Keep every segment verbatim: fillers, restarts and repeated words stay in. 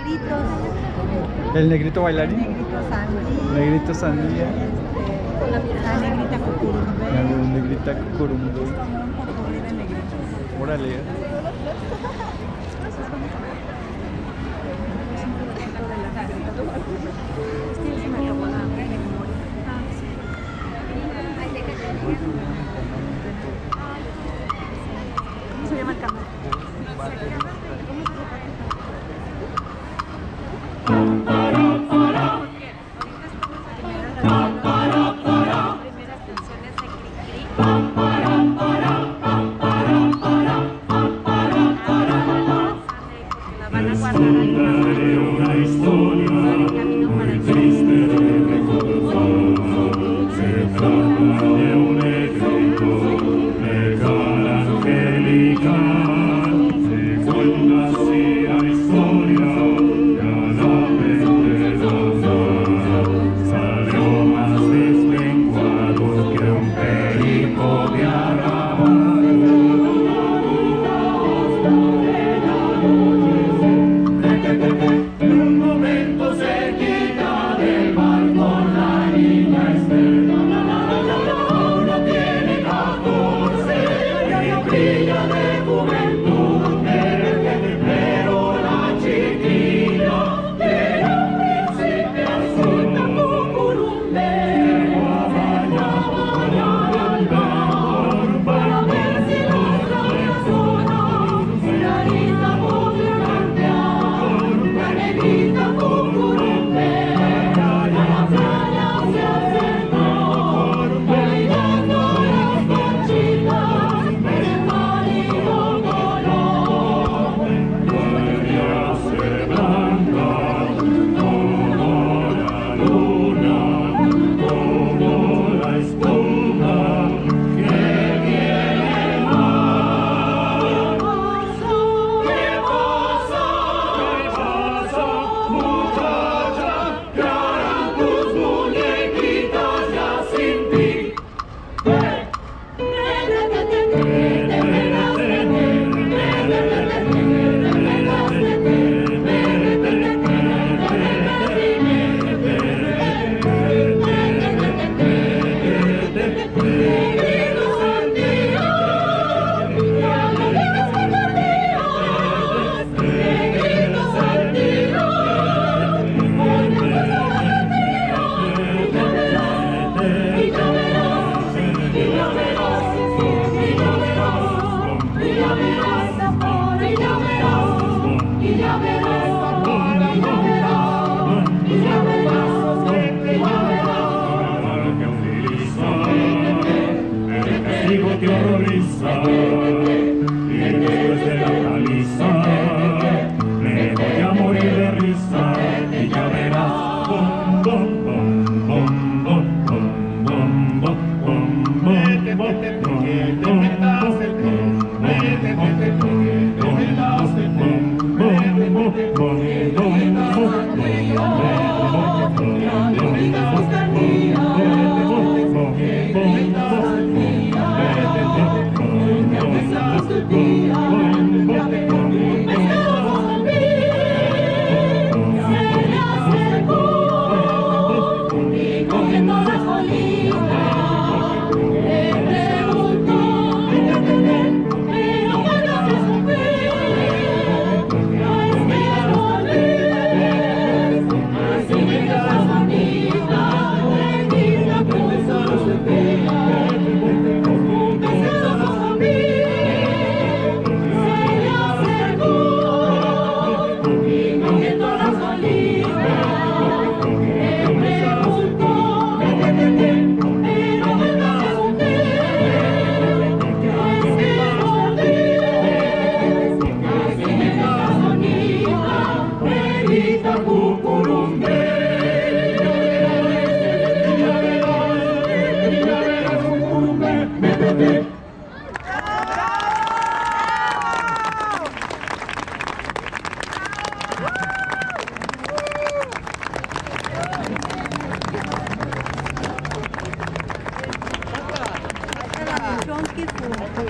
negritos. ¿El negrito bailarín? Negrito sandía. Negrito sandía. Este, la negrita cucurumbe. La negrita cucurumbe. Es como un popurrí de negritos. Órale. ¿Cómo se llama el canal?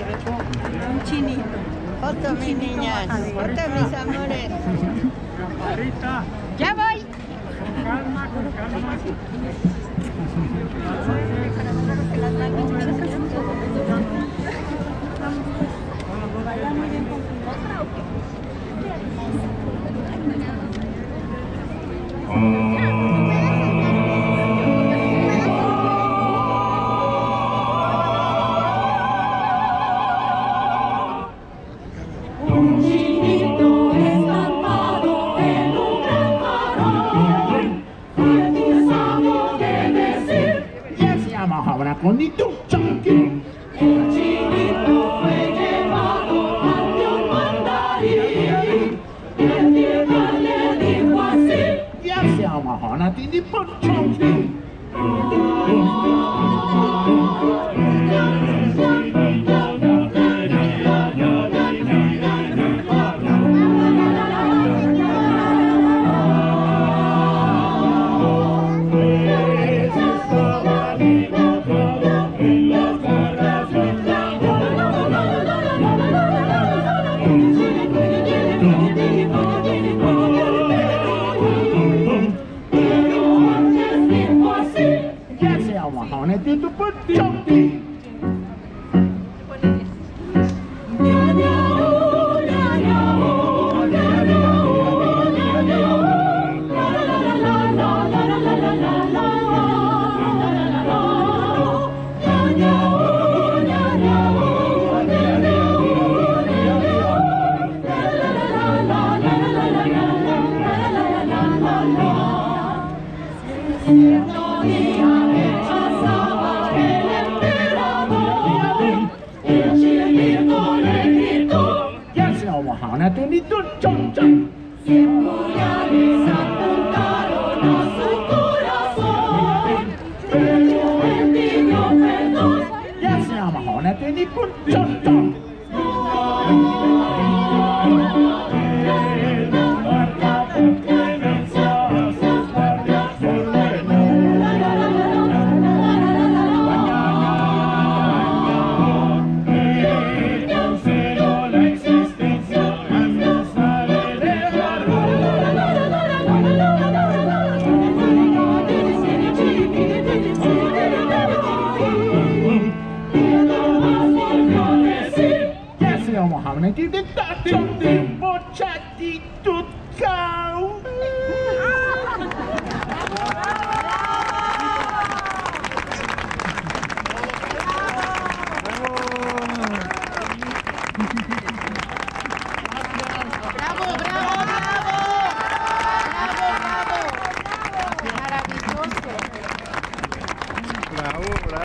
Un chinito. Foto, mis niñas. Foto, mis amores. Rita. Ya voy. Con calma, con calma. ¿Bailan muy bien con tu otra o qué? Un chinito estampado en un gran farol, bautizado de decir, Ya se llama ahora con y tú, chanqui. el chinito fue llevado ante un mandarín, y el tierra le dijo así, Ya se llama ahora tini por chanqui. Ya se llama ahora tini por chanqui. Cierto día rechazaba el emperador, el chinito le gritó, Ya se llama ahora tini tú, chan chan. cien puñales apuntaron a su corazón, pero él pidió perdón. Ya se llama ahora tini por chan chan. Ya se llama ahora tini por chanqui tú, cao. Bravo, bravo, bravo. Bravo, bravo. Maravilloso. Bravo, bravo.